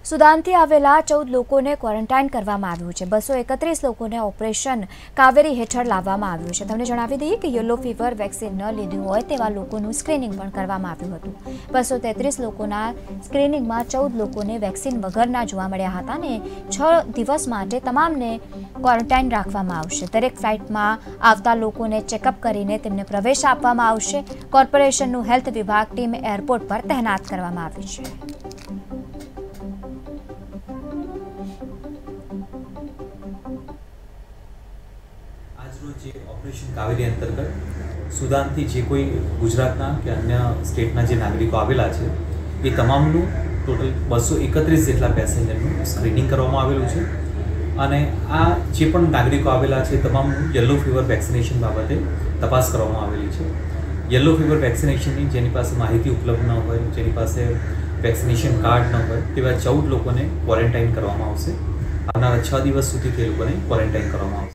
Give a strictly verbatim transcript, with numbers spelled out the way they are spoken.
સુદાનથી આવેલા ચૌદ લોકોને ક્વોરન્ટાઇન કરવામાં આવ્યું છે। બસો એકત્રીસ લોકોને ઓપરેશન કાવેરી હેઠળ લાવવામાં આવ્યું છે। તમને જણાવી દઈએ કે યલો ફીવર વેક્સિન ન લીધું હોય તેવા લોકોનું સ્ક્રીનિંગ પણ કરવામાં આવ્યું હતું। બસો તેત્રીસ લોકોના સ્ક્રીનિંગમાં ચૌદ લોકોને વેક્સિન વગરના જોવા મળ્યા હતા અને છ દિવસ માટે તમામને ક્વોરન્ટાઇન રાખવામાં આવશે। દરેક ફ્લાઇટમાં આવતા લોકોને ચેકઅપ કરીને તેમને પ્રવેશ આપવામાં આવશે। કોર્પોરેશનનું હેલ્થ વિભાગ ટીમ એરપોર્ટ પર તહેનાત કરવામાં આવી છે। ऑपरेशन कावेरी अंतर्गत सुदान थी जे कोई गुजरातना के अन्य स्टेटना जे नागरिको आवेला छे ए तमामनु टोटल बसो एकत्रीस जेटला पेसेंजरનું स्क्रीनिंग કરવામાં આવેલું છે અને આ જે પણ નાગરિકો આવેલા છે તમામનું યલો ફીવર વેક્સિનેશન બાબતે તપાસ કરવામાં આવેલી છે। યલો ફીવર વેક્સિનેશનની જેની પાસે માહિતી ઉપલબ્ધ ન હોય, જેની પાસે વેક્સિનેશન કાર્ડ ન હોય તેવા ચૌદ લોકોને ક્વોરન્ટાઇન કરવામાં આવશે। આવનારા છ દિવસ સુધી તે લોકોને ક્વોરન્ટાઇન કરવામાં આવશે।